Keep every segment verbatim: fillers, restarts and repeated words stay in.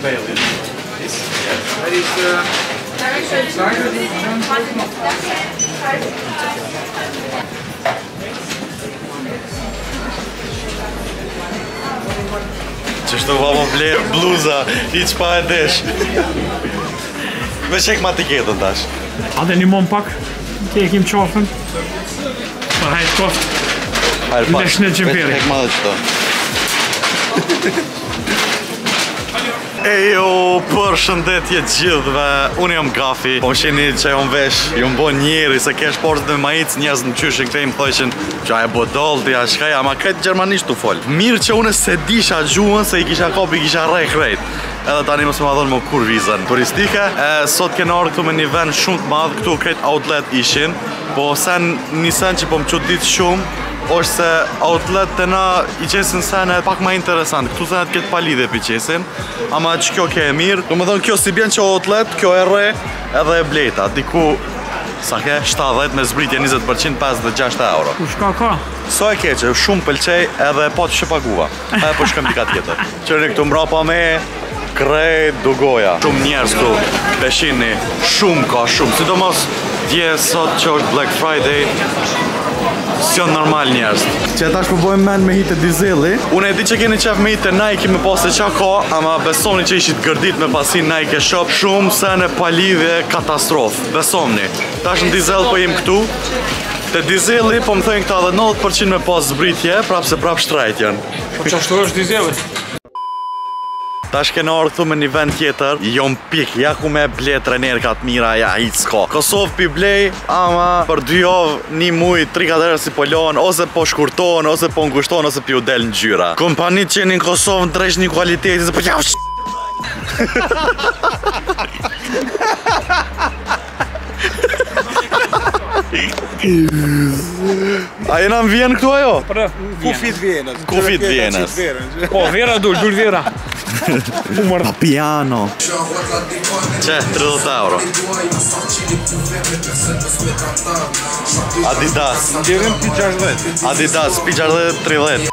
available. This, yes. That is Qështu vamo ble bluza, i qpa e desh. Me qek ma etiketën tash. Hade një mon pak, të e kim qafën. Pa hajtë koft. Hajrë pak, Lesh në gjemperi. Qek ma dhe qëto. Ejo, për shëndetje gjithve, unë jam Gafi. Po më shini që jom vesh, jom bo njeri se kesh portët me majic, njerëz në qyshin këte i më thojshin që a e bodolti, a shkaj, ama këtë gjermanisht të fol. Mirë që unë se disha gjuhën se i kisha kopi, i kisha rej krejt. Edhe tani mos më dhonë më kur vizën turistike. E, sot kena orë këtu me një vend shumë të madhë, këtu krejt outlet ishin. Po sen një sen që po më qudit shumë, është se outlet të na i qesin senet pak ma interesant. Këtu senet këtë palidhe për qesin, ama që kjo ke e mirë. Do më dhënë kjo si bjen që outlet, kjo e re edhe e bleta. Diku, sa ke, shtatëdhjetë me zbritje njëzet përqind pesëdhjetë e gjashtë euro. U shka ka? So e keqe, shumë pëlqej edhe po të shëpaguva. E po shkëm dika tjetër. Qërni këtu mbrapa me krejt dugoja. Shumë njerës këtu, beshini, shumë ka shumë. Sidomos dje sot që është Black Friday, s'jon normal njerës. Që tash po bojmë mend me hitë dizeli. Unë e di që keni qef me hitë Nike me pas e qa ka, ama besoni që ishit gërdit me pasin Nike shop, shumë se në palidhje katastrofë. Besomni. Tash në dizel po jem këtu. Te dizeli po më thëjnë këta dhe nëntëdhjetë përqind me pas zbritje, prap se prap shtrajt janë. Po që ashtu është dizeli? Tash kena orë këtu me një vend tjetër, jom pik, ja ku me ble trenerkat mira, ja i s'ka. Kosovë pi blej, ama për dy javë, një muj, tri katër si polon, ose po shkurton, ose po ngushton, ose pi u del në gjyra. Kompanit që në Kosovë në tresh një kualiteti, se po ja sh... A jena në Vjenë këtu ajo? Kufit Vjenës. Kufit Vjenës. Po, vera dull, dull vera. Pa piano. Që, tridhjetë euro. Adidas. Gjerim pi gjashtëdhjetë. Adidas, pi gjashtëdhjetë tridhjetë.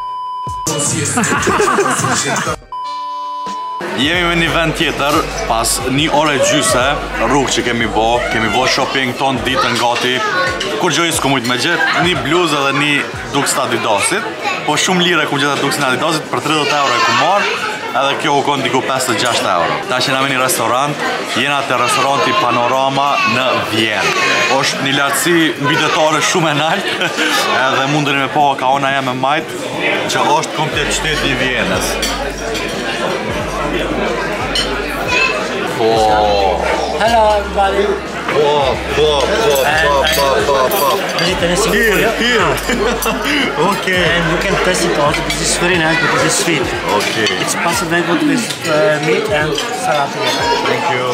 Jemi me një vend tjetër, pas një ore gjyse, rrugë që kemi bo, kemi bo shopping ton ditën gati, kur gjojë s'ku mujtë me gjithë, një bluzë edhe një duks të Adidasit, po shumë lire ku gjithë duks në Adidasit, për tridhjetë euro e ku marë, edhe kjo u konë diku pesëdhjetë e gjashtë euro. Ta që jena me një restorant, jena të restoranti Panorama në Vjenë. Është një lartësi mbidetare shumë e naltë, edhe mundëri me po ka ona jam e majtë, që është komplet qyteti i Vjenës. Oh. Hello everybody. Wow, wow, wow, wow, wow, wow. Is it anything Here, for you? here. Okay. And you can taste it also because it's very nice because it's sweet. Okay. It's possible very good with uh, meat and salad together. Thank you.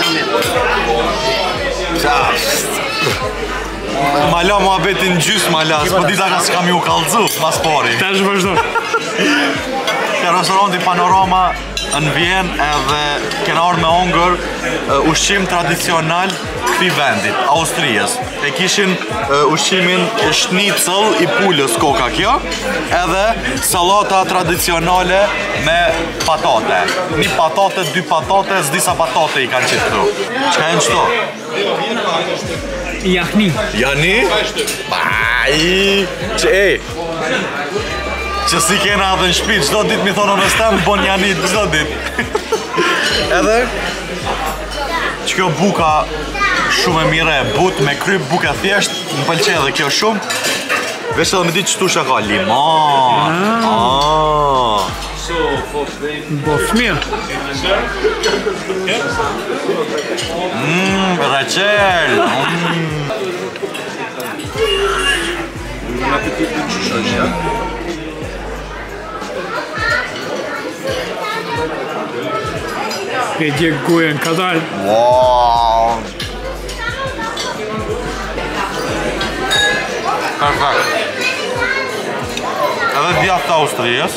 Ma la mua betin gjys ma la, s'po dita ka s'kam ju kallëzu, mas pari. Tash vazhdo. Ke restoranti Panorama në Vjenë edhe kena orë me ongër uh, ushqim tradicional këti vendit, Austrijës. E kishin uh, ushqimin schnitzel i pulës koka kjo, edhe salata tradicionale me patate. Një patate, dy patate, s'disa patate i kanë qitë këtu. Qka e në qëto? Jahni. Jani? Baj, që ej, që si kena atë në shpi, qdo dit mi thonë në stem, bon Janit qdo dit. Edhe, që kjo buka shumë e mire, but me kryp, buka thjesht, më pëlqe edhe kjo shumë. Vesh edhe me ditë qëtu shaka, limon. Ah. Bof mirë. Mmm, reqel. E djek gojen ka dalë. Wow. Perfekt. Edhe djathë Austrijës.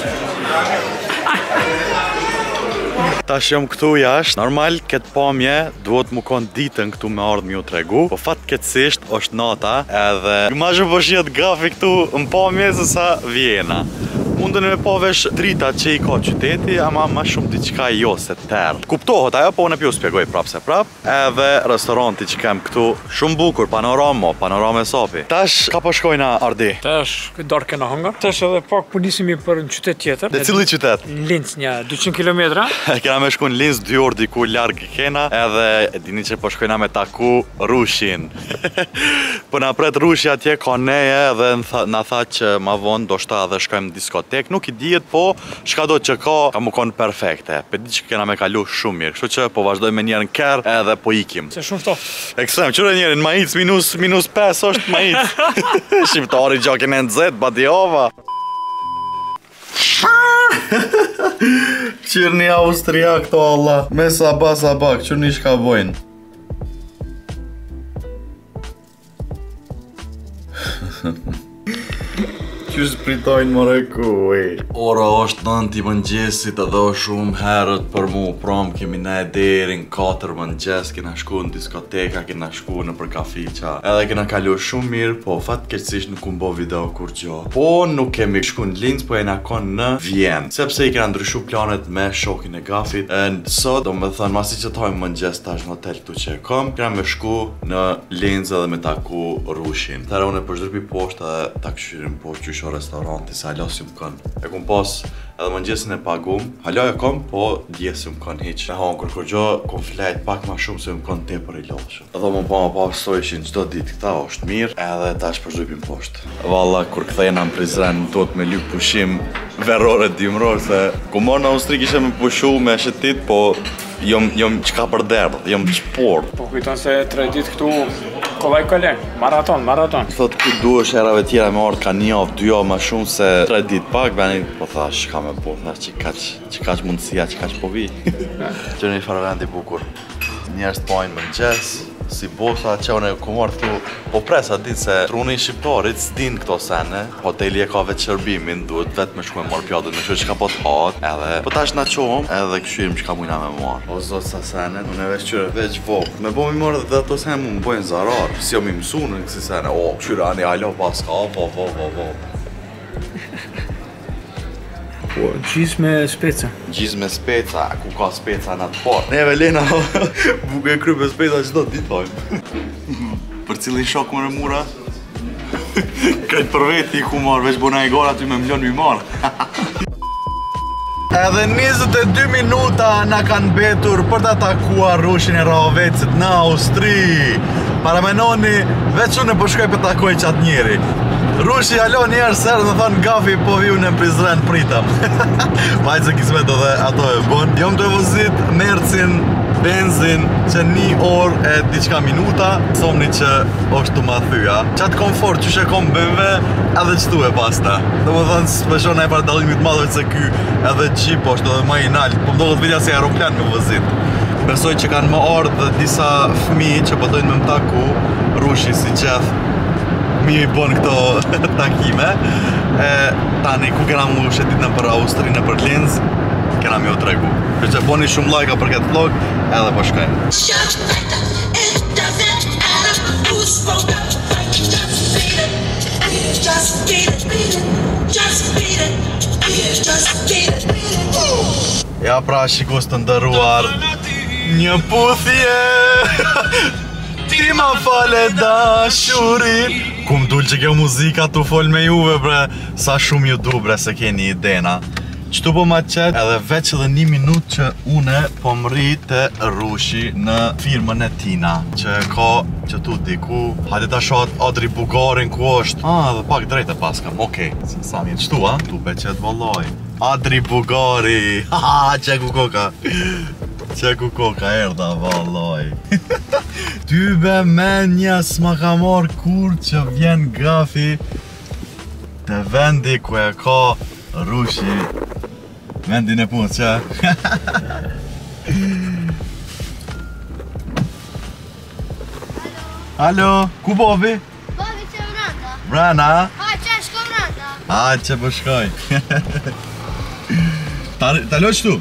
Tash jam këtu jashtë. Normal këtë pamje duhet mu konë ditën këtu me ardhë mi u tregu, po fatë këtësisht është nata edhe imazhu po shihet Gafi këtu në pamje se sa Vjena. mundën me pa vesh drita që i ka qyteti, ama ma shumë diçka jo se terr. Kuptohet ajo, po unë pjo spjegoj prap se prap. Edhe restoranti që kem këtu, shumë bukur, panorama, panorama e sapi. Tash ka po shkojna Ardi? Tash këtë darë kena hëngar. Tash edhe pak po nisemi për një qytet tjetër. Dhe cili qytet? Linz, një dyqind kilometra. Kena me shku në Linz dy orë diku larg kena, edhe e dini që po shkojna me taku Rushin. Po na pret Rushi atje ka neje dhe na tha që ma vonë do shta edhe shkojmë në diskotek. Nuk i dihet, po shka do që ka, ka mu konë perfekte. Pe di që kena me kalu shumë mirë, kështu që po vazhdoj me njerën kërë edhe po ikim. Se shumë ftoft. Ekstrem, qëre njerën, majic minus, minus pes është majic. Shqiptari gjokin e nëzet, Badiova. Qërni Austria këto Allah. Me saba saba, qërni shka bojnë. Qysh pritojnë more kuj. Ora është nënti mëngjesit edhe është shumë herët për mu. Prom kemi ne deri në katër mëngjes, kena shku në diskoteka, kena shku në për kafiqa. Edhe kena kalu shumë mirë, po fatkeqësisht nuk kumbo video kur gjo. Po nuk kemi shku në Linz, po e na konë në Vjenë. Sepse i kena ndryshu planet me shokin e gafit. E sot, do me thënë, masi që tajmë mëngjes tash në hotel këtu që e kom, kena me shku në Linz edhe me taku Rushin. Tëra unë e përshdërpi poshtë edhe ta këshyrim poshtë qysho restoranti, se halos ju më kënë. E kum pas edhe mëngjesin e pagum, halo e kom, po djes ju më kënë hiq. E hon, kur kur gjo, kom flejt pak ma shumë se ju më kënë te për i loshëm. Edhe më pa më pa sojshin qdo dit këta është mirë, edhe ta është përshdupim poshtë. Valla, kur këthejna në Prizren, do të me lyp pushim verore dimror, se ku morë në Austri kishe me pushu me shetit, po jom, jom qka për derdh, jom qpor. Po kujton se tre dit këtu kollaj kollaj, maraton, maraton. Thot ku duesh herave tjera me ardh ka një javë, dy javë ma shumë se tre dit pak, beni po thash ka me po, thash që kaq, që kaq mundësia, që kaq po vi. Që një farë vendi bukur. Njerës të pojnë mëngjes, si bosa që unë e ku marrë këtu, po presa ditë se truni shqiptarit s'din këto sene, hoteli e ka vetë shërbimin, duhet vetë me shku me marrë pjatët, me shku që ka po të hatë, edhe po tash na qohëm, edhe këshyrim që ka mujna me marrë. O zotë sa sene, unë e veç qyre veç vokë, me bo mi marrë dhe ato sene mu më bojnë zarar, si jo mi mësu në kësi sene, o, këshyre ani alo pas ka, vo, vo, vo, vo. Po, gjizë me speca. Gjizë me speca, ku ka speca në të parë. Neve Lena, buke e kry me speca që do të ditojmë. Për cilin shok më rëmura? Këtë për veti ku marrë, veç bona i gara ty me mlon mi marrë. Edhe njëzet e dy minuta na kanë betur për të takuar Rushin e Rahovecit në Austri. Paramenoni, veç unë e përshkoj për takoj qatë njeri. Rushi alo njerë sërë në thonë gafi po vi unë në Prizren pritëm. Majtë se kismet edhe ato e bon. Jom të vëzit Mercin, benzin, që një orë e diçka minuta, somni që është të ma thyja. Qatë komfort që shë kom B M W edhe qëtu e pasta. Dhe më thonë speshon e për dalimit madhoj se ky edhe Jeep është edhe ma i nalë, po më do këtë vidja si aeroplan me vëzit. Besoj që kanë më ardhë disa fmi që përdojnë me më taku, Rushi si qeth. Mi i bon këto takime. E tani ku kena mu shetit në për Austri, në për Linz, kena mi o tregu. Për që boni shumë lajka për këtë vlog, edhe po shkajmë. Ja pra shikus të ndëruar, një puthje ti ma fale dashurin. Kum dull që kjo muzika tu fol me juve bre, sa shumë ju du bre se keni idena. Qëtu po ma qet edhe veç edhe një minut që une po mri të Rushi në firmën e tina, që ka që tu diku, hajde ta shohat Adri Bugarin ku është. Ah, edhe pak drejt e paskam, okej, okay. Sa mirë qëtu a? Tu be qet vallaj. Adri Bugari, haha, qeku koka. Qeku koka erda vallaj. Ty be menja s'ma ka marrë kur që vjen gafi të vendi ku e ka Rushi. Vendin e punë, që? Alo, ku bobi? Bobi që vranda. Vrana? Ha, që shko vranda. Ha, që po shkoj. Talo qëtu?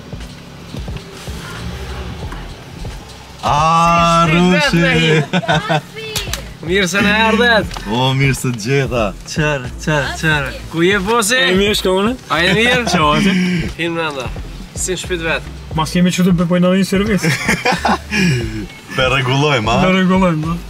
A, Rushi. Mirë se në erdhet. O, mirë se gjeta. Qërë, qërë, qërë. Ku je posi? E mirë shkone? A e mirë? Qate. Hinë mrenda. Si në shpit vetë. Mas kemi që të përpojnë në një servis. Pe regulojmë, a? Në regulojmë, a?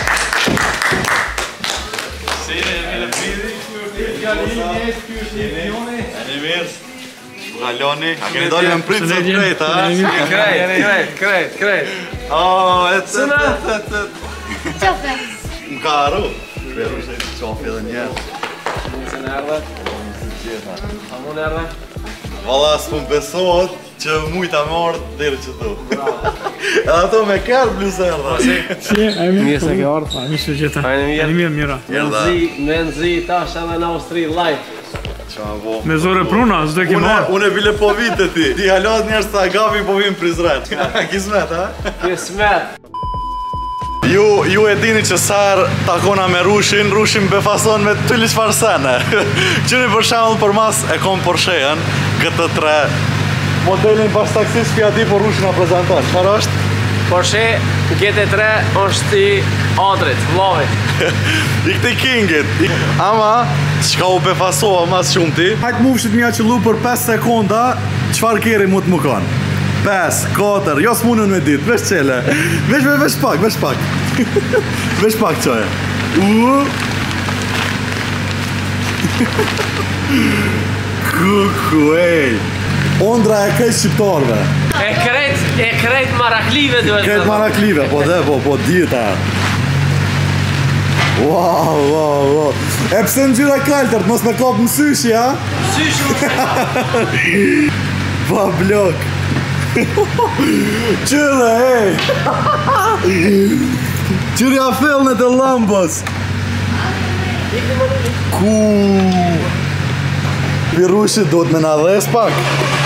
Ani mirë. Galoni, a keni dalë me mpritë sot krejt, a? Krejt, krejt, krejt, krejt. O, e të të të të të Qofe. Më ka arru. Shperu që e të qofi edhe njerë. Mirë se në erdhet. A mu në erdhet? Valla, s'pu më besohet që mujta me ardhë dhere që tu. Edhe ato me kërë plus erdha. Si, a e mirë? Mirë se ke ardhë. A mirë se gjeta. A e mirë? A mirë, mira. Erdha. Me nëzi tash edhe në Austri live. Qa më bo. Me zore pruna, s'do ke Une, marrë. une bile po vite ti. Ti halat njerës të agavi po vim Prizren. Kismet, ha? Kismet. Ju, ju e dini që sarë takona me Rushin, Rushin befason me të tulli qfar sene. Qëni për shemull për mas e kom Porsche-en, këtë tre modelin pas taksis Fiat po Rushin a prezenton. Qfar është? Porsche G T tre është i Adrit, vllavit. I këti Kingit. Ama, qka u befasova mas shumë ti? Hajtë mufshit mja që lu për pesë sekonda, qfar keri mu të më kanë? pesë, katër, jo s'munën me ditë, vesh qele. Vesh, vesh, vesh pak, vesh pak. Vesh pak qoje. Uuu. Kuku, ej. Ondra e krejt shqiptarve. E krejt, e krejt maraklive duhet. Krejt maraklive, po dhe, po, po, dita. Wow, wow, wow. E pse në gjyra kaltërt, mos me kap në syshi, ha? Sysh. Pa blok. Qyre, ej. Qyrja fellnet e lambës. Ku. Virushit do të me na dhes pak.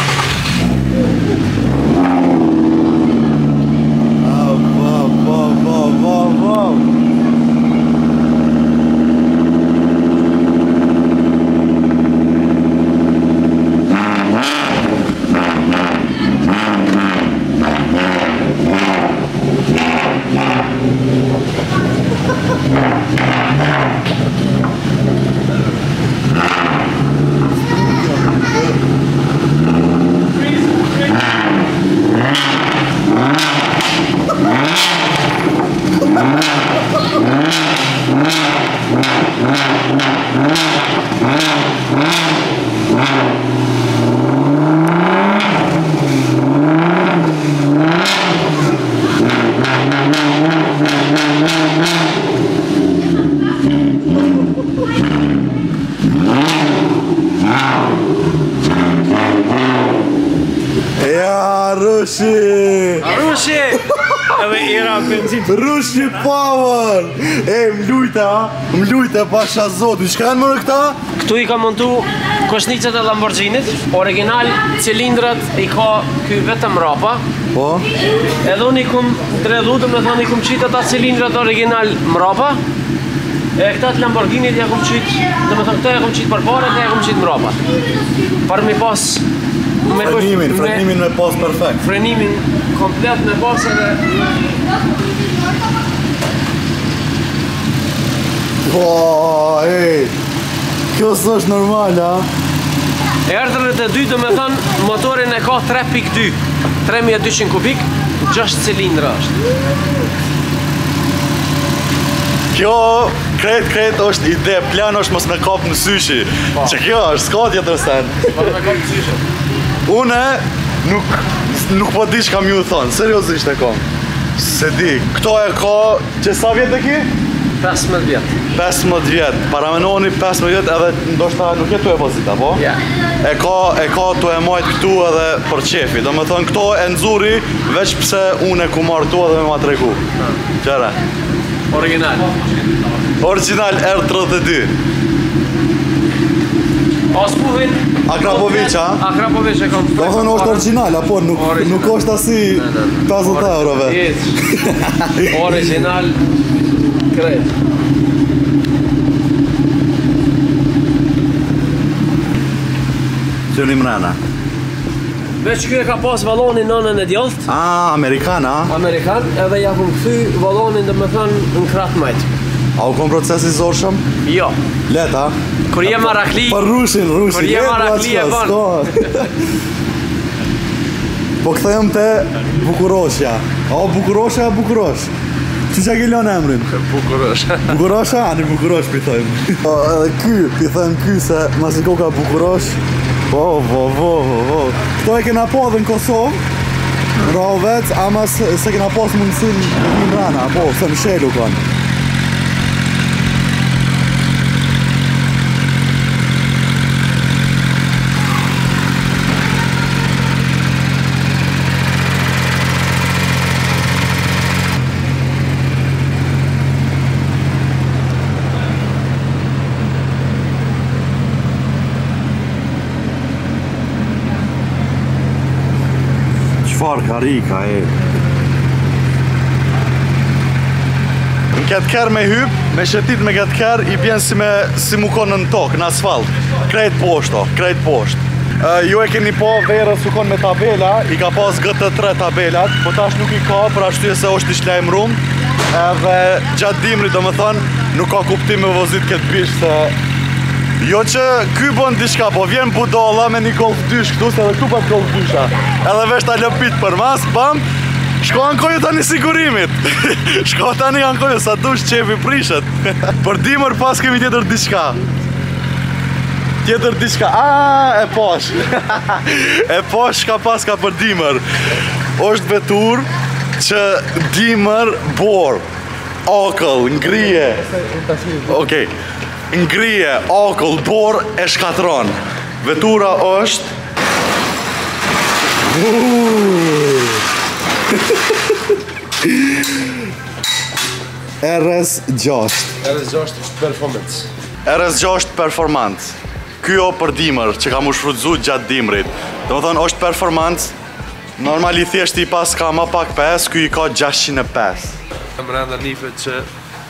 Wow, wow, wow, wow, wow, wow. Ja, Rushi! Rushi! Edhe era benzin. Rushi Power! E, m'lujte, ha? M'lujte, pasha zotu. Shka janë mërë këta? Këtu i ka montu koshnicet e Lamborghinit. Original cilindrat i ka ky vetëm rapa. Po? Edhe unë i kum dredhu, dhe me thonë i kum qitë ata cilindrat original mrapa. E këta të Lamborghinit ja kum qitë, dhe me thonë këta ja kum qitë për pare, këta ja kum qitë mrapa. Për mi pas... me Frenimin, frenimin me pas perfekt. Frenimin komplet me pas edhe... Po, ej. Kjo s'është normal, ha? Erdhërët e dy dhe me thonë motorin e ka tre pikë dy, tre mijë e dyqind kubik, gjashtë cilindra është. Kjo, kret, kret është ide, plan është mos me kap në syshi. Që kjo është, s'ka tjetër sen. Për me kam të syshë. Une nuk, nuk po di që kam ju thonë, seriosisht e kom. Se di, këto e ka, që sa vjetë e ki? pesëmbëdhjetë vjetë. pesëmbëdhjetë vjetë, paramenoni pesëmbëdhjetë vjetë edhe ndoshta nuk e tu e pozita, po? Ja. E ka, e ka tu e majt këtu edhe për qefi, do me thënë këto e nëzuri, veç pse unë e ku marrë tu edhe me ma tregu. Qëre? Original. Original R tridhjetë e dy. Ospuhin. Akrapovic, ha? Akrapovic e kam. Do thënë është original, apo nuk, nuk është asi pesëdhjetë eurove. Jetë. Original. Kret. Qëni mrena. Veç kjo e ka pas vallonin nënën e djallët. Ah, Amerikan, ha? Amerikan, edhe ja kum kthy vallonin dhe me thënë në kratë majtë. A u kon proces i zorshëm? Jo. Leta? Kur jem Arakli. Për rushin, rushin. Kur jem Arakli e bën. Po kthehem te Bukurosha. O Bukurosha, Bukurosh. Që që ke lënë emrin? Bukurosh. Bukurosha, ani Bukurosh pi thojmë. Po edhe ky, pi thojmë ky se mas i koka Bukurosh. Po, po, po, po, po. Këto e kena po edhe në Kosovë. Në Rovec, ama se, se kena pas mundësin në një mrana. Po, se më shelu kanë. Qfar karika e Në këtë kërë me hyp, me shetit me këtë kërë i bjen si me si mu konë në tokë, në asfalt. Krejt poshto, krejt poshtë. Uh, ju e keni po verës u konë me tabela, i ka pas G T tre tabelat, po tash nuk i ka për ashtu se është i shlajmë rum. Edhe gjatë dimri do më thonë, nuk ka kuptim me vozit këtë bish se jo që ky bën diçka, po vjen budalla me një golf dysh këtu, se edhe këtu pa golf dysha. Edhe vesh ta lëpit për mas, bam, shko ankoju tani sigurimit. Shko tani ankoju, sa dush qefi prishet. Për dimër pas kemi tjetër diçka. Tjetër diçka, a e posh. E posh ka pas ka për dimër. Është vetur që dimër bor, okëll, ngrije. Okej. Ngrije, okull, bor e shkatron. Vetura është R S gjashtë. R S gjashtë performance. R S gjashtë performance. Kjo për dimër që kam u shfrytzu gjatë dimrit. Do më thonë është performance. Normal i thjesht i pas ka ma pak pesë, kjo i ka gjashtëqind e pesë. Më renda nifet që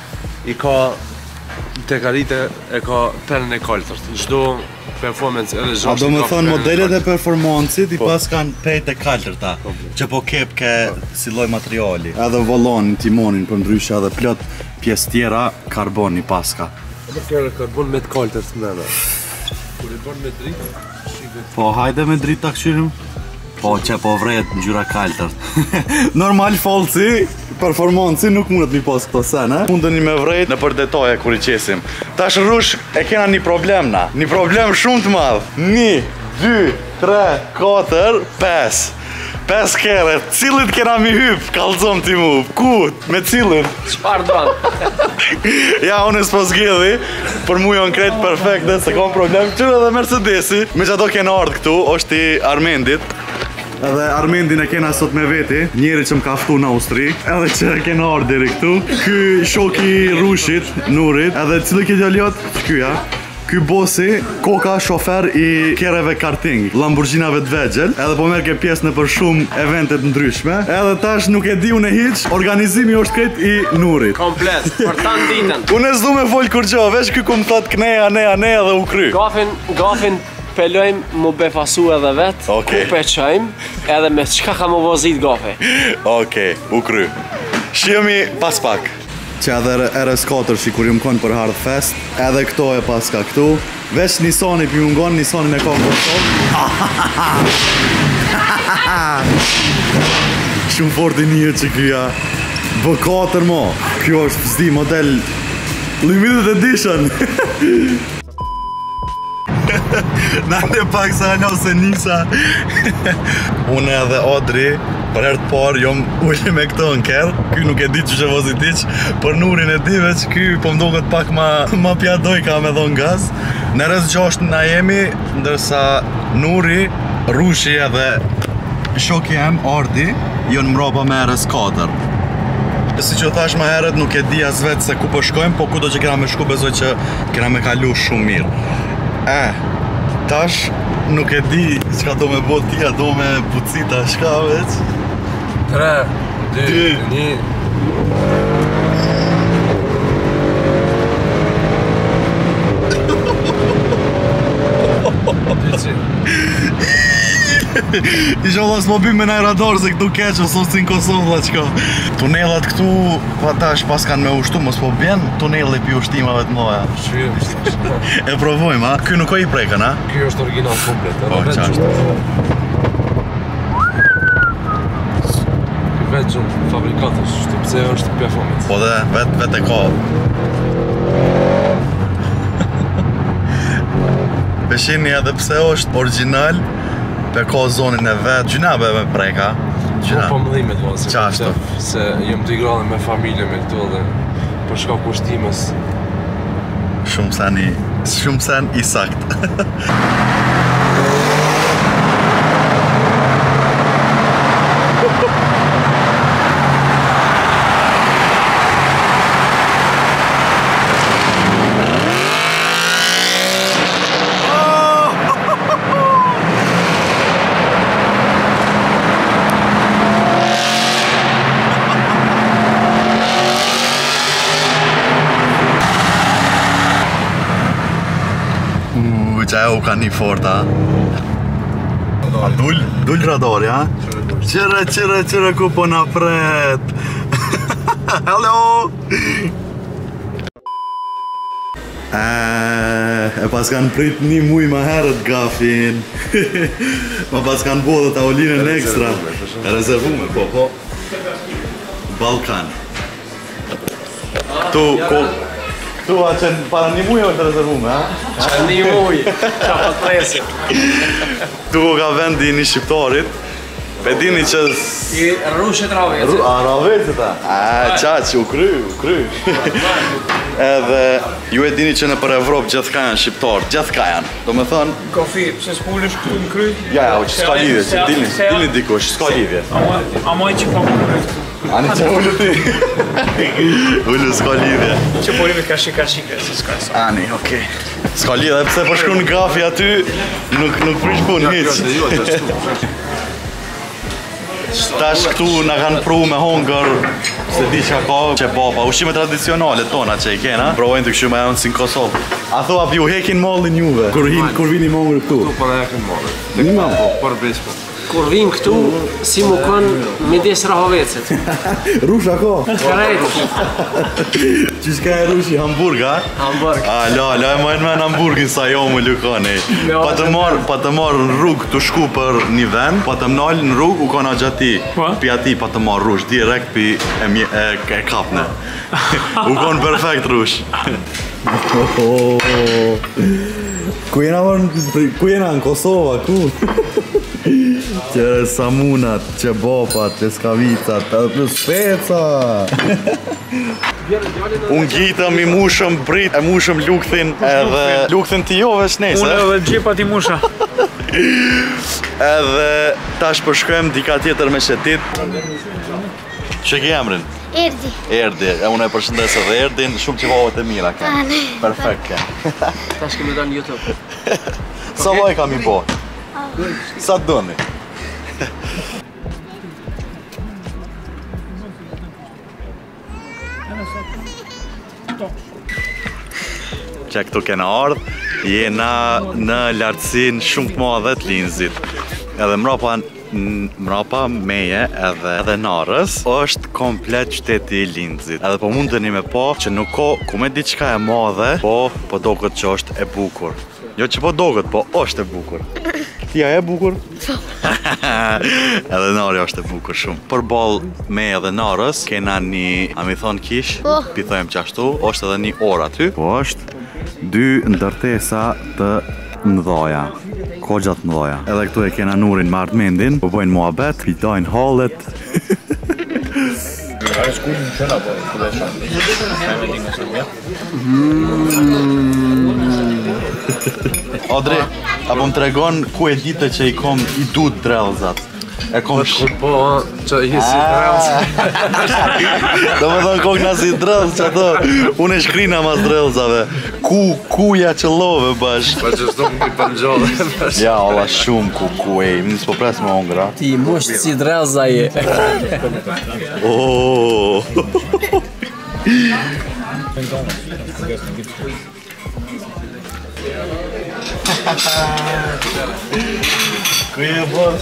i ka te karite e ka penën e kaltërt. Çdo performance edhe gjashtë. A do më thonë modelet e performancit i pas kanë pejt e kaltërta, që po kep ke si lloj materiali. Edhe vollon, timonin për ndryshe edhe plot pjesë tjera karbon i paska. Edhe kërë karbon me të kaltërt mbrana. Kur i bën me dritë, shihet. Po hajde me dritë ta këshyrim. Po që po vret ngjyra kaltërt. Normal folci, performanci nuk mundet mi pas këto sene. Mundeni me vrejt në për detaje kur i qesim. Tash rrush e kena një problem na. Një problem shumë të madh. Një, dy, tre, katër, pes. Pes kere, cilit kena mi hyp, kallzom ti mu. Ku? Me cilin? Çfarë don? Ja, unë s'po zgjidhi. Për mu janë krejt perfekte, se kam problem. Qërë edhe Mercedesi. Me që ato kena ardhë këtu, është i Armendit. Edhe Armendin e kena sot me veti, njeri që më ka ftu në Austri, edhe që kena ardhë deri këtu. Ky shoki Rushit, Nurit, edhe cilë ke djaliot, kyja. Ky bosi, koka shofer i kereve karting, Lamborghinave të vegjel, edhe po merr ke pjesë në për shumë eventet ndryshme. Edhe tash nuk e di unë hiç, organizimi është krejt i Nurit. Komplet, për tanë ditën. Unë s'du me fol kur gjo, veç ky ku më thot kneja, neja, neja dhe u kry. Gafin, gafin pelojmë mu befasu edhe vetë, okay. Ku peqojmë, edhe me qka ka mu vozit gafe. Okej, okay, u kry. Shihemi pas pak. Që edhe R S katër që kur ju më konë për Hard Fest, edhe këto e paska këtu. Veç Nisani për ju ngonë, Nisani me konë Kosovë. Shumë fort i një që kja. B katër mo. Kjo është zdi model Limited Edition. Nande pak sa alo se nisa. Unë edhe Odri për herë të parë jom uli me këto në kerë. Ky nuk e di që që vozit iq. Për Nurin e di veç ky po mdokët pak ma, ma pjadoj ka me dhon gaz. Në rreth gjashtë na jemi, ndërsa Nuri, Rushi edhe shoki em, Ardi, jonë mrapa me R S katër. Si që thash ma herët nuk e di as vetë se ku po shkojmë, po ku do që kena me shku bezoj që kena me kalu shumë mirë. E, tash nuk e di qka do me bot tia, do me pucita shka veç. Tre, dy, një. Inshallah s'po bëjmë me naj radar se këtu keq ose si në Kosovë valla çka. Tunellat këtu pa tash pas kanë me ushtu mos po bjen tunelli pi ushtimave të mëdha. E provojmë, a? Ky nuk ka i prekën, a? Ky është original komplet, Po, qartë. Vetë fabrikatës, shtu pse është performance. Po dhe vet vet e ka. Peshini edhe pse është original, pe ka zonin e vet, gjynabe me preka. Po po mëdhimet valla, se Qashtu. se jam të igrallë me familje me këtu dhe për shkak kushtimes. Shumë sen i, shumë sen i sakt. Qa e u ka një fort, a? A dull, dull radari, a? Qire, qire, qire ku po na pret. Hello! E, e pas kanë prit një muj ma herët gafin. Ma pas kanë bo dhe tavolinën ekstra. E rezervume, po, po. Balkan. Tu, ko... Tu a qenë para një muj o të rezervume, a? Qa një muj, qa pa të presim. Tu ka vendi një shqiptarit, pe dini që... I rrushet ravecit. A, ravecit, a? A, qaq, u kry, u kry. Edhe, ju e dini që në për Evropë gjithë ka janë shqiptarë, gjithë ka janë. Do me thënë... Kofi, pse s'pullesh këtu në kry? Ja, ja, që s'ka lidhje, që dilni, dilni dikush, s'ka lidhje. A maj që pa pullë këtu. Ani që ullu ti? Ullu, s'ka lidhje. Që polimi ka shi ka shi se s'ka sa. Ani, okej. S'ka lidhje, pse po shkru në gafi aty, nuk, nuk prish pun, hiq. Tash këtu na kanë pru me hongër, se di që ka qebaba, ushqime tradicionale tona që i kena. Provojnë të këshu me janë si në Kosovë. A thua, ju hekin mallin juve, kur, hin, kur vini me hongër këtu? Tu për e kënë morë. Një ma. Për beq po. Kur vim këtu, si mu kanë midis rahovecet. Rusha ka? Krejt. Që shka e rushi Hamburg, a? Hamburg. A, la, la e majnë men Hamburgin sa jo më lukani. Pa të marë, pa të marë në rrugë të shku për një vend, pa të mnallë në rrugë u kona gjati. Pi ati pa të marë rush, direkt pi e, mje, e, e kapne. U konë perfekt rush. Ku jena marë, ku jena në Kosova, ku? Qere samunat, qebopat, leskavicat, edhe plus speca. Unë gjitëm i mushëm brit, e mushëm lukthin edhe lukthin t'i jo veç nese. Unë edhe gjepat i musha. Edhe tash përshkojmë dika tjetër me shetit. Që ke emrin? Erdi. Erdi, e unë e përshëndes edhe Erdin, shumë që vavet e mira ke. Perfekt ke. Tash kemi dalë në YouTube. Sa vaj kam i bo? Sa të doni? Që këtu kena ardhë, jena në lartësin shumë të madhe të Linzit. Edhe mrapa, mrapa meje edhe, edhe Narës është komplet qyteti i Linzit. Edhe po mundeni me po që nuk ko ku me diçka e madhe, po po do këtë që është e bukur. Jo që po do këtë, po është e bukur. Tia e bukur? Edhe Nari është e bukur shumë. Për balë me edhe Narës, kena një, a mi thonë kish, Po. pithojmë qashtu, është edhe një orë aty. Po është dy ndërtesa të mëdhaja, kogja të mëdhaja. Edhe këtu e kena Nurin me Ardmendin, po bojnë muhabet, pitojnë hallet. Odri, apo më tregon ku e dite që i kom i dut drellzat. E kom sh... Po, që i si drellës. Do me thonë kokna si drellz që ato, unë e shkrina mas drellzave. Ku, kuja që love bash. Pa që shto më i përgjohë. Ja, olla shumë ku ku e, më nësë po pres me hongra. Ti musht si drellza je. Oh. Ku je boss?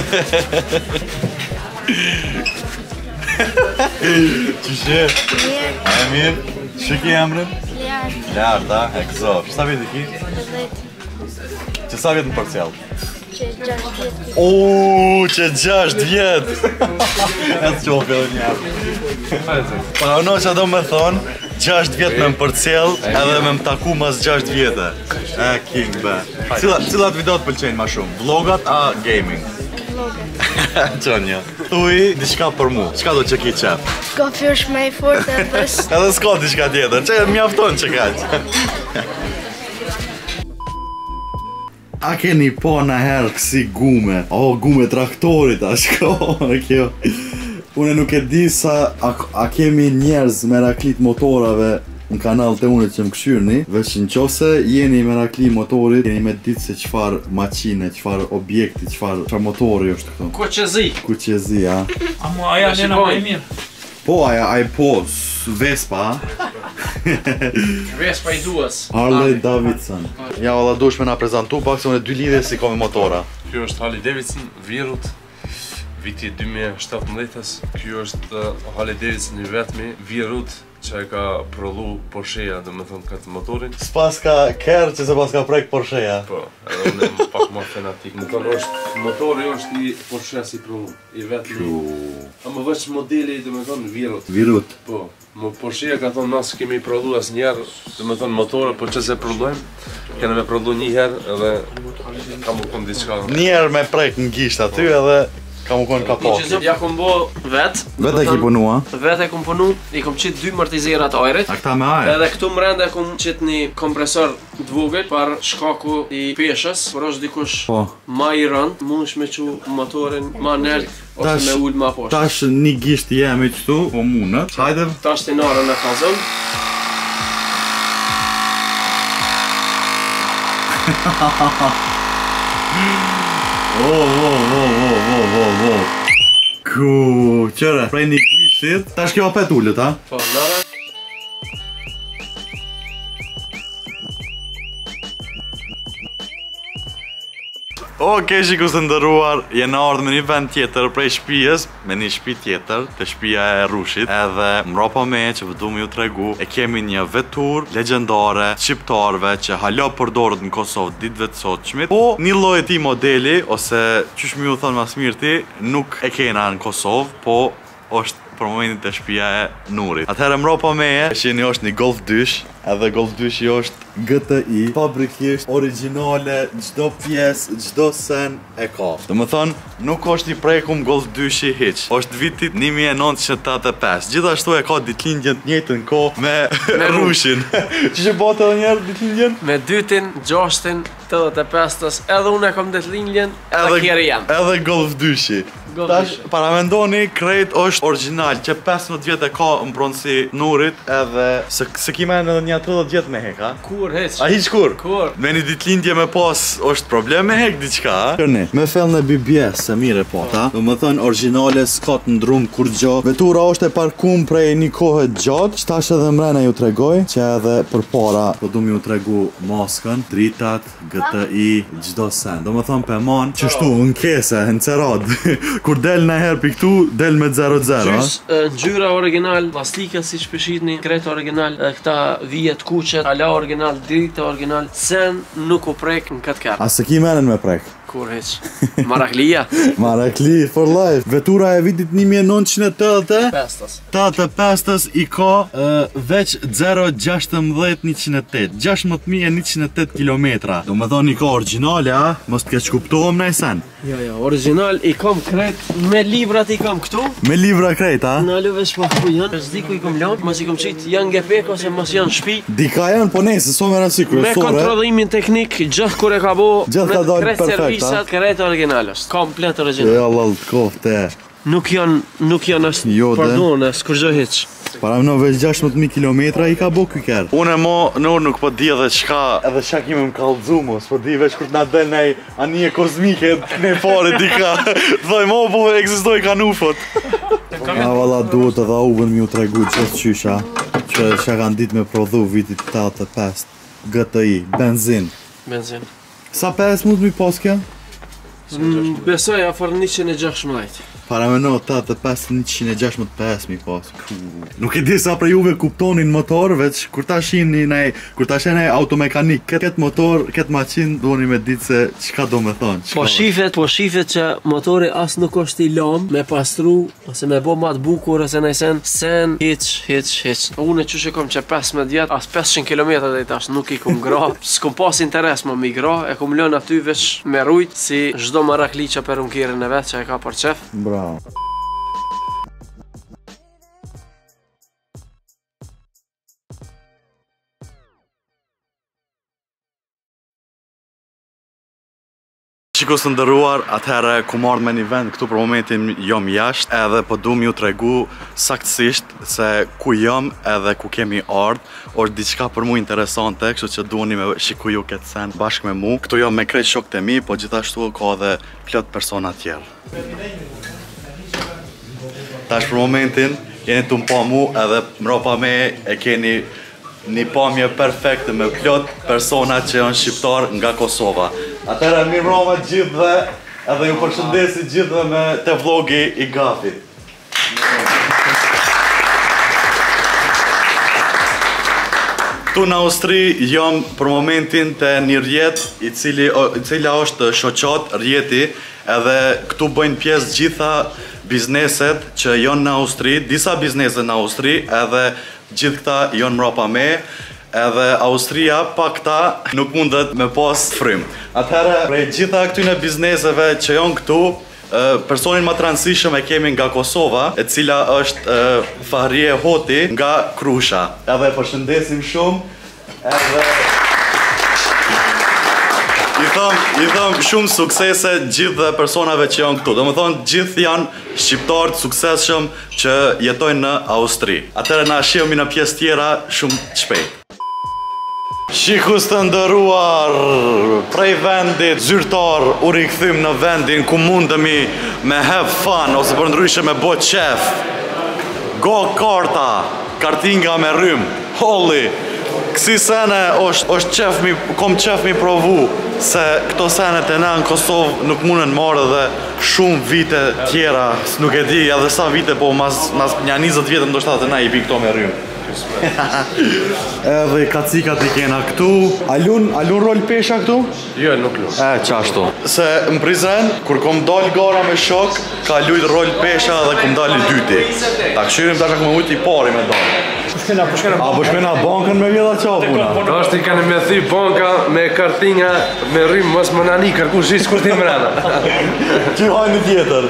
Qyshe? Mirë, E mirë? Që ki emrin? ljarë, Larta, e këzo. Që sa vjetë ki? dhejtë, Që sa vjetë në përcjell? që gjashtë vjetë. Uuu, që gjasht vjetë! E të qofi edhe njerë. Pa ono që do me thonë, gjasht vjetë me më përcjell edhe me më taku mas gjasht vjetë. E, king, be. Cilat, cilat video të pëlqenjnë ma shumë? Vlogat a gaming? Vlogat. Qënja. Thuj, diçka për mu. Qka do që ki qef? Kafi është me i fort e bës. Edhe s'ka diçka tjetër, që mjafton që kaq. A keni po në herë kësi gume? O, gume traktorit, a shko, kjo. Une nuk e di sa a, a kemi njerëz meraklit motorave në kanal të unë që më këshyrni, veç në qose jeni merakli motorit, jeni me ditë se qfar maqine, qfar objekti, qfar, qfar motori është këto. Kuqezi. Kuqezi, a? A mu aja njena më e mirë. Po, aja, aj po, s- Vespa, a? Vespa i duas. Harley Davidson. Ja, valla dush me na prezentu pak se unë e dy lidhje si ka me motora. Kjo është Harley Davidson, Virut, viti dy mijë e shtatëmbëdhjetës. Kjo është uh, Harley Davidson i vetmi, Virut, që e ka prodhu Porsche-ja, dhe me thënë këtë motorin. S'pas ka kerë që se pas ka prek Porsche-ja. Po, edhe unë jam pak më fanatik. Më tonë është, motori është i Porsche si prodhu, i vetmi. A më veç modeli, dhe me thënë Virut. Virut. Po, më Porsche-ja ka thonë nasë kemi prodhu as njerë, dhe me thënë motore, po që se prodhojmë, kene me prodhu një herë edhe ka më konë diçka. Njerë me prek në gisht aty edhe ka më konë ka po. Ja kom bo vet. Vete ki punua? Vet e kom punu, i kom qit dy martizerat ajrit. A këta me aje? Edhe këtu mrenda kom qit një kompresor t'vogël par shkaku i peshës, por është dikush Po. ma i rënd, mundesh me qu motorin ma nert ose Tash- me ul ma poshtë. Tash një gisht jemi qëtu, po munët. Hajde. Tash të narën e fazon. Oh, oh, oh, oh, oh, oh, oh. Ku, qëre, prej një gishtit. Tash kjo apet ullët, ha? Po, nara. Okej, shikus të ndëruar, jena ardhë me një vend tjetër prej shtëpisë, me një shtëpi tjetër, të shtëpia e Rushit. Edhe mrapa me që vëdu me ju tregu, e kemi një vetur legjendare shqiptarve që hala përdoret në Kosovë ditëve të sotshmit. Po, një lloj e tij modeli, ose qysh më ju thonë mas mirti, nuk e kena në Kosovë, po është për momentin të shtëpia e Nurit. Atëherë mrapa meje, shihni është një Golf dy, edhe Golf dy është G T I, fabrikisht, originale, çdo pjesë, çdo sen e ka. Do më thonë, nuk është i prekum Golf dy hiç. Është vitit një mijë e nëntëqind e tetëdhjetë e pesë. Gjithashtu e ka ditëlindjen të njëjtën kohë me, me Rushin. Ç'është bota edhe një herë ditëlindjen? Me dytin, gjashtin, tetëdhjetë e pesës, edhe unë e kam ditëlindjen, edhe kjeri jam. Edhe Golf dy. Golf Tash, dy. para mendoni, krejt është original, që pesëmbëdhjetë vjet e ka në pronësi Nurit, edhe se, se kime edhe një tridhjetë vjet me hek, a? Kur, heq. A hiq kur? Kur. Me një ditëlindje me pas është problem me hek diçka, a? Kërni, me fell në B B S, se mire po, ta? Do më thënë, originale s'ka të ndrum kur gjo. Vetura është e parkum prej një kohë gjatë, që tash edhe mrena ju tregoj, që edhe për para, po du mi ju tregu maskën, dritat, G T I, gjdo sen. Do më thënë, pe man, qështu, në kese, në cerad. Kur del në herë për këtu, del me zero zero, a? Gjys, e, ngjyra original, plastika si që pëshitni, kret original, e, këta vijet kuqet, ala original, drita original, sen nuk u prek në këtë kërë. A se ki menen me prek? Kur heq. Maraklia. Marakli for life. Vetura e vitit një mijë e nëntëqind e tetëdhjetë. Pestas. tetëdhjetë e pesës i ka uh, veç zero gjashtëmbëdhjetë njëqind e tetë, gjashtëmbëdhjetë mijë e njëqind e tetë kilometra. Do me thonë i ka originale, a? Mos të keq kuptohem në sen. Jo, jo, original i kam kret, me librat i kam këtu. Me livra krejt, a? Në alu veç pa ku janë, s'di ku i kam lanë, mos i kam qit janë ngepek ose mos janë shpi. Dika janë, po ne, se so me rasi Me kryesore. kontrollimin teknik, gjithë kur e ka bo, Gjithë ka me dalë kret perfekt, servisat, kret original është, komplet E original. Allah të kofte. Nuk janë, nuk janë është, Jo, dhe. pardon, s'kur gjë hiq. Para më në veç gjashtëmbëdhjetë mijë kilometra i ka bo ky kërë. Unë e mo, nur nuk po di edhe qka, edhe qa kime më kallëzu mo, s'po di veç kur t'na del nej anije kozmike, ne fare dika. Thoj, mo, po eksistoj kanufot. Ja, valla, duhet edhe uvën mi u tregu gjithë qysha, që që kanë ditë me prodhu vitit tetëdhjetë e pesë. G T I, benzin. Benzin. Sa pesë mund mi pas kjo? Besoj afër njëqind e gjashtëmbëdhjetë. Para me no, ta të pesë njëqind e gjashtëmbëdhjetë pesë mi pas. Nuk e di sa për juve kuptonin motor, veç kur ta shihni nej, kur ta shihni automekanik, këtë motor, këtë maqinë duheni me ditë se çka do me thonë. Po shifet, po shifet që motori as nuk është i lam me pastru ose me bo ma të bukur ose nëjsen sen hiç, hiç, hiç. Unë që që kom që pesëmbëdhjetë vjet, as pesëqind kilometra dhe i tash nuk i kum gra. S'kom pas interes më mi gra, e kum lënë aty veç me rujt si çdo marakli që për unkirën e vet që e ka për qef. Bravo. Shikos të ndëruar, atëherë ku marrë me një vend këtu për momentin jom jashtë edhe po du m'ju tregu saktësisht se ku jom edhe ku kemi ardhë është diçka për mu interesante, kështu që duheni me shiku ju këtë sen bashkë me mu. Këtu jom me krejt shokët e mi, po gjithashtu ka edhe plot persona tjerë. Tash për momentin jeni të mpa mu edhe mropa me e keni një pamje perfekte me plot persona që janë shqiptar nga Kosova. Atëherë mirë mbroma gjithë dhe edhe ju përshëndesi gjithë dhe me te vlogi i Gafit. Tu në Austri jam për momentin të një rjet i cili, i cila është shoqat rjeti edhe këtu bëjnë pjesë gjitha bizneset që janë në Austri, disa bizneset në Austri edhe gjithë këta janë mrapa me edhe Austria pa këta nuk mundet me pas frym. Atëherë, prej gjitha këtyne bizneseve që janë këtu, personin më të rëndësishëm e kemi nga Kosova, e cila është Fahrie Hoti nga Krusha. Edhe përshëndesim shumë, edhe i thëm, i thëm shumë suksese gjithë dhe personave që janë këtu. Do më thonë, gjithë janë shqiptarë të suksesshëm që jetojnë në Austri. Atëherë na shihemi në pjesë tjera shumë shpejt. Shikus të ndëruar, prej vendit zyrtar u rikthym në vendin ku mundemi me have fun ose për ndryshe me bo qef. Go karta, kartinga me rrym, holli. Kësi sene është qef mi, kom qef mi provu se këto senet e na në Kosovë nuk mundën marrë dhe shumë vite tjera, nuk e di edhe sa vite, po mas, mas një njëzet vjetë ndoshta të na i pi këto me rrym. Edhe kacikat i kena këtu. A lun, a lun rol pesha këtu? Jo, nuk lun. E, qashtu. Se më prizen, kur kom dal gara me shok, ka lujt rol pesha dhe kom dal i dyti. Ta këshyrim tash me ujt i pari me dal. Pushkena, pushkena. A pushkena bankën me vjeda qapuna? Ashtë i kanë me thy banka me kartinga me rrim mos më nani kërku shis kur ti mrena. Që hajnë tjetër.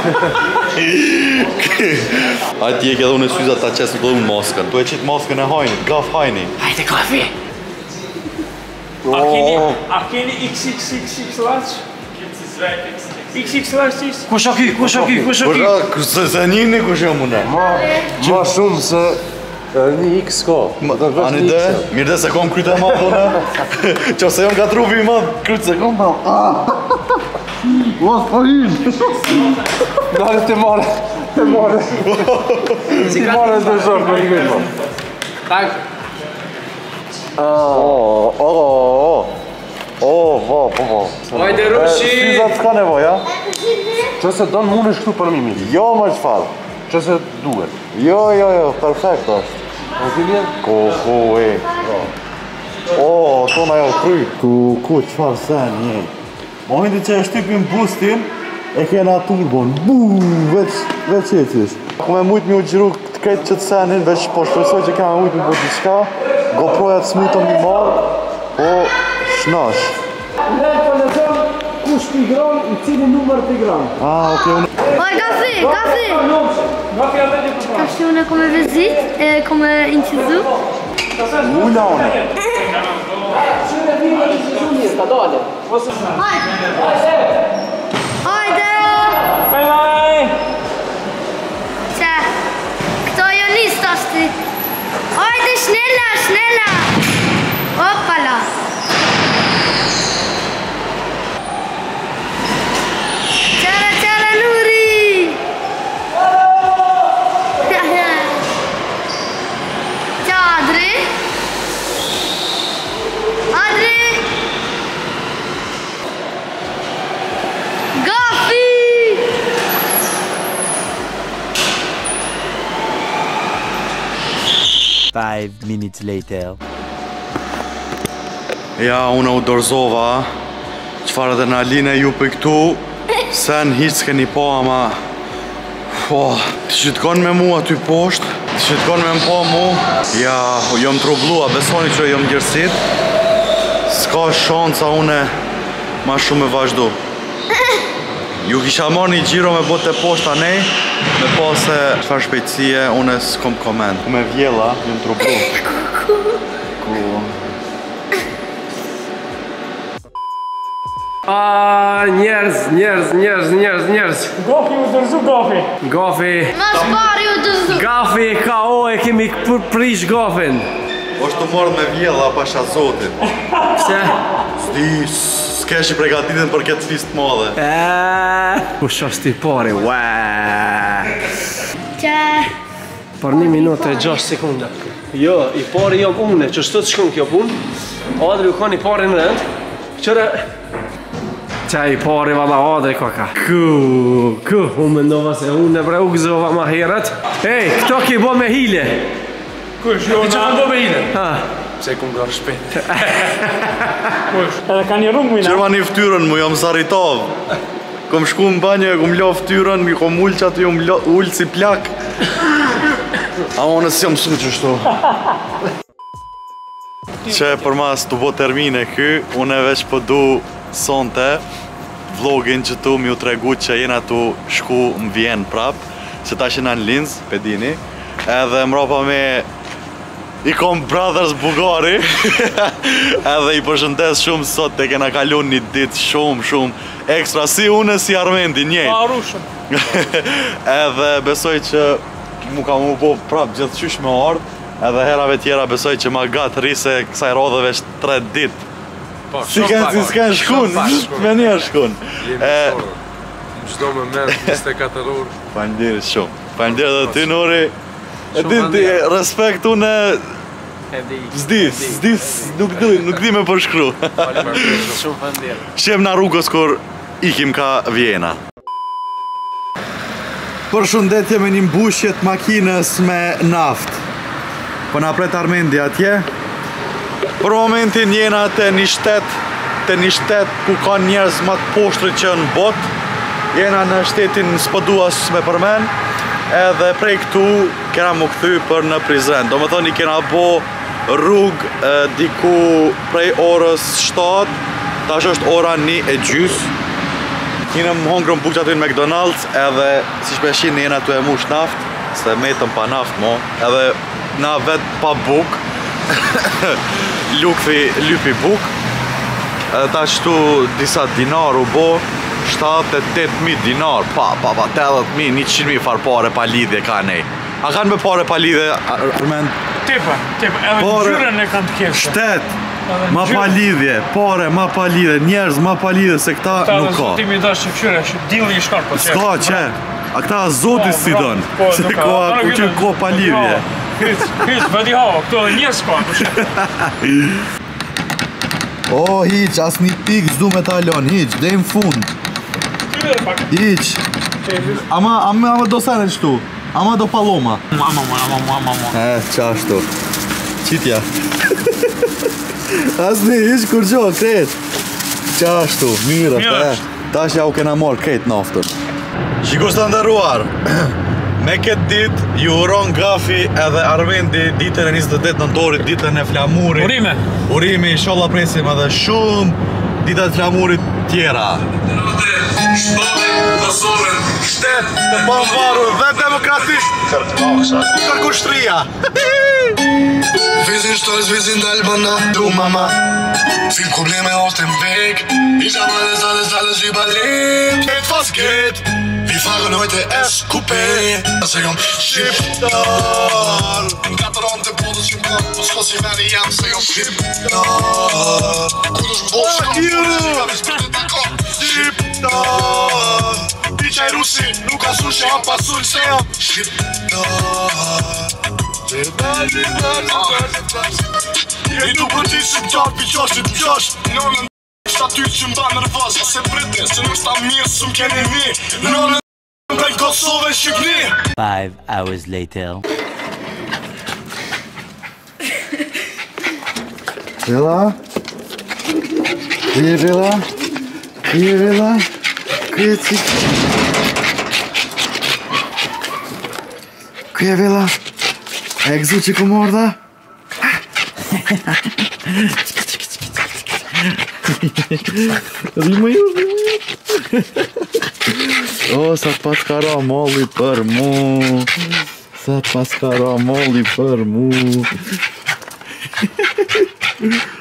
A ti e ke dhe unë e syzat ta qesë të unë maskën. Tu e qitë maskën e hajnë, gaf hajni. Hajde kafe! A keni, a keni iks iks iks iks large? iks iks large is? Kush a ky, kush a ky, kush a ky? Se se njëni kush e mune. Ma shumë se një X ka. Ani dhe, mirë dhe se kom kryte ma dhune. Qo se jom ka trupi ma kryte se kom pa. Mos po hinë. Dale të mare, të mare. Të mare të shok, me një gëjtë. Tak. O, o, o, o, vo, po, po. Hajde Rushi! Syzat s'ka nevoj, ja? Që se donë mund është këtu për mimi. Jo, më që falë. Që se duhet. Jo, jo, jo, perfekt është. Në të vjen? Ko, ko, e. O, tona jo kry. Ku, ku, qëfar sen, një. Momentin që e shtypim boostin, e kena turbon. Buu, veç, veç e qish. Ku me mujt mi u gjiru të krejt që të senin, veç po shpresoj që kena mujt mi po diçka. GoPro-ja të smutëm mi marë, po shnash. Ne po në zonë kush pigron, i cili numër pigron. Ah, okej, unë... Oj, kafe, kafe! Ka shtë unë e kome vezit, e kome incizu. Ujna unë. Qyre vime në zizunje, ka dole. Hajde! Hajde! Bye bye! Qa, këto jo nisë të ashti. Hajde, shnella, shnella! Opala! Qara, qara, Nuri! Qa, Adri? Adri? Five minutes later. Ja, unë u dorzova. Qfar adrenaline ju për këtu. Sen hiq s'keni po, ama... Po, të qytkon me mu aty poshtë. Të qytkon me më po mu. Ja, jom trublua, besoni që jom gjërësit. S'ka shanca une ma shumë me vazhdu. Ju kisha marrë një gjiro me botë e poshta nej, me po se qfar shpejtësie, une s'kom komend. Me vjela, jom trublu. Ku... A njerëz, njerëz, njerëz, njerëz, njerëz. Gafi u dërzu gafi. Gafi. Mas pari u dërzu. Gafi ka o e kemi prish gafin. është të morë me vjella pasha zotin. Pse? S'di, s'kesh i pregatitën për këtë fist madhe. Eee, kush është ti pari, ua. Qa? Për një minutë e gjashtë sekunda. Jo, i pari jam une, që shtë të shkon kjo pun. Adri u ka një pari në rënd. Qëre... Qa i pari valla Adri ka ka. Ku, ku, unë mendova se unë e bre u gëzova ma herët. Ej, këto ki bo me hile. Kush, jo na... Ti që ka bo me hile? Ha. Pse ku nga shpejt. Kush, edhe ka një rrungë mujna. Qërma një ftyrën mu, jam Saritov. Kom shku në banjë, kom lo ftyrën, mi kom ullë që aty jom ullë si plak. A unë si jam su që shtu. Që për mas të bo termine ky, unë e veç po du sonte vlogin që tu mi u tregu që jena tu shku më vjen prap, që ta shena në Linz, pedini, edhe mrapa me i kom Brothers Bugari, edhe i përshëndes shumë sot të kena kalun një dit shumë shumë ekstra, si une si Armendi njejt. Pa rushëm. Edhe besoj që mu ka mu po prap gjithë qysh me ardhë, edhe herave tjera besoj që ma gatë rrise kësaj rodheve shtë tre dit. Si kënë si s'kenë shkun, me një shkun. Jemi shorë, më qdo me mërë njëzet e katër orë. Falenderit shumë, falenderit dhe ty Nori. E din ti, respekt une... Zdi, zdi, nuk di, nuk di me përshkru. Shumë falenderit. Shem na rrugës kur ikim ka Vjena. Përshëndetje me një mbushjet makinës me naft. Po na pret Armendi atje. Për momentin jena të një shtet, të një shtet ku ka njerëz më të poshtër që në bot. Jena në shtetin s'pëduas me përmen, edhe prej këtu kena mu këthy për në Prizren. Do me thoni kena bo rrugë diku prej orës shtatë, tash është ora një e gjys. Kine më hongrën bukë aty në McDonald's, edhe si shpeshin jena të e mush naft, se metëm pa naft mo, edhe na vetë pa bukë. Lukëthi lypi buk. Edhe ta qëtu disa dinar u bo shtatë e tetë mijë dinar. Pa, pa, pa, tetëdhjetë mijë, njëqind mijë farë pare pa lidhje ka nej. A kanë me pare pa lidhje, Armend? Tepa, tepa, edhe gjyren e kanë të keshë. Shtet, ma pa lidhje, pare, ma pa lidhje, njerëz, ma pa lidhje, se këta nuk ka. Ta dhe zotimi dash që qyre, që dilë një shkarë po qërë. Ska, që? A këta zotis si donë, se ka, ku që ko pa lidhje. Hyc, hyc, vëdi hava, këto dhe njës ka, për O, hiq, as një pik zdu me talon, hiq, dhe në fund. Hiq. Ama, ama, ama do sene qëtu, ama do paloma. Mama, mama, mama, mama. E, qashtu. Qitja. As një, hiq kur gjo, kret. Qashtu, mirë, e. Tash ja u kena morë krejt naftën. Shikos të ndëruar. Me këtë dit, ju uron Gafi edhe Armendi ditën e njëzet e tetë nëntorit, ditën e flamurit. Urime! Urime, inshallah presim edhe shumë ditët e flamurit tjera. Shtonin, Kosoven, shtet të pamvarur dhe demokratisht kërkushtria. Vizin shtoj, vizin d'Albana, du mama. Fil probleme ofte m'vek, i gjamale zale zale zhibalim. Kret fas kret, vi farën hojte es kupe. Se jom shqiptar, katër anë të bodës që m'kam, po s'ko si veni jam se jom shqiptar. Kur është m'bosh, kam shqiptar, shqiptar. I qaj rusi, nuk asun që jam pasun se jam shqiptar. I du për ti si m'qar pi qash i t'qash Nonën shtaty që m'da nërvaz Se brete se nuk sta mirë së m'keni mi Nonën m'bën Kosovë Shqipni. Five hours later. Vela? Ku je Vela? Ku je Vela? Ku je cik? Ku je Vela? A jak zvuči komorda? Rimaju, rimaju. O, sad paskara moli për mu. Sad paskara moli për mu.